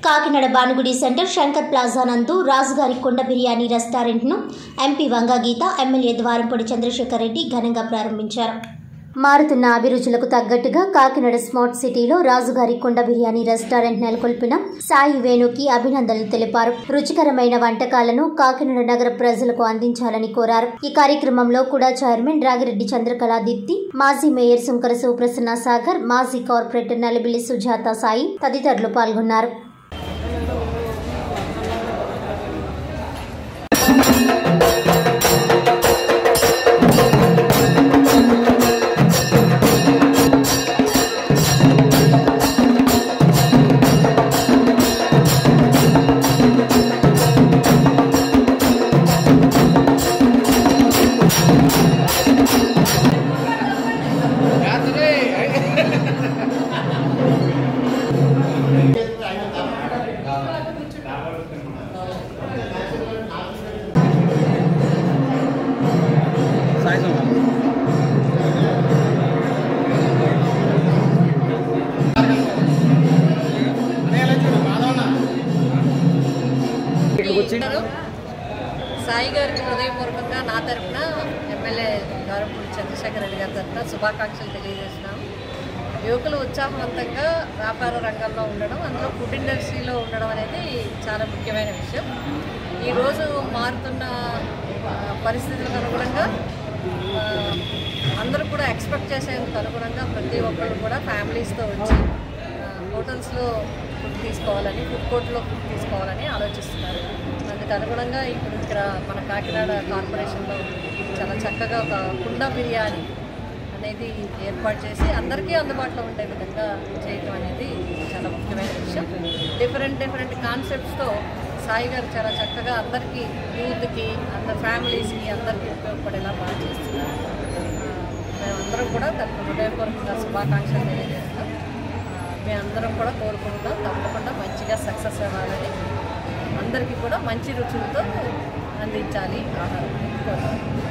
Kakinada Bhanugudi centre Shankar plaza నందు రాజుగారి కొండ బిర్యానీ రెస్టారెంట్ను MP Vanga Geetha, MLA Dwarampudi Chandrasekhar Reddy ఘనంగా ప్రారంభించారు. మారుతున్న అభిరుచులకు తగ్గట్టుగా కాకినాడ స్మార్ట్ సిటీలో రాజుగారి కొండ బిర్యానీ రెస్టారెంట్ నెలకొల్పిన సాయి వేణుకి అభినందనలు తెలిపారు. రుచికరమైన వంటకాలను కాకినాడ నగర ప్రజలకు అందించాలని కోరారు. ఈ కార్యక్రమంలో కూడా చైర్మన్ రాగిరెడ్డి చంద్రకళా దీప్తి, మాజీ మేయర్ సుంకర శివప్రసన్న సాగర్, మాజీ కార్పొరేటర్ నలిబిల్లి సుజాత సాయి తదితరులు పాల్గొన్నారు. సాయి గారికి హృదయపూర్వకంగా నా తరఫున ఎమ్మెల్యే ద్వారంపూడి చంద్రశేఖర్ రెడ్డి గారి తరఫున శుభాకాంక్షలు తెలియజేస్తున్నాము. యువకులు ఉత్సాహవంతంగా వ్యాపార రంగంలో ఉండడం, అందులో ఫుడ్ ఇండస్ట్రీలో ఉండడం అనేది చాలా ముఖ్యమైన విషయం. ఈరోజు మారుతున్న పరిస్థితులకు అనుగుణంగా అందరూ కూడా ఎక్స్పెక్ట్ చేసేందుకు అనుగుణంగా ప్రతి ఒక్కరు కూడా ఫ్యామిలీస్తో వచ్చి హోటల్స్లో ఫుడ్ తీసుకోవాలని, ఫుడ్ కోర్ట్లో ఫుడ్ తీసుకోవాలని ఆలోచిస్తున్నారు. అందుకు అనుగుణంగా ఇప్పుడు ఇక్కడ మన కాకినాడ కార్పొరేషన్లో చాలా చక్కగా ఒక కుండ బిర్యానీ అనేది ఏర్పాటు చేసి అందరికీ అందుబాటులో ఉండే విధంగా చేయటం అనేది చాలా ముఖ్యమైన విషయం. డిఫరెంట్ కాన్సెప్ట్స్తో సాయి గారు చాలా చక్కగా అందరికీ, యూత్కి, అందరి ఫ్యామిలీస్కి అందరికీ ఉపయోగపడేలా బాగా చేస్తున్నారు. మేమందరం కూడా తనకు హృదయపూర్వకంగా శుభాకాంక్షలు తెలియజేస్తాం. మేమందరం కూడా కోరుకుంటాం తప్పకుండా మంచిగా సక్సెస్ అవ్వాలని, అందరికీ కూడా మంచి రుచులతో అందించాలి ఆహారం.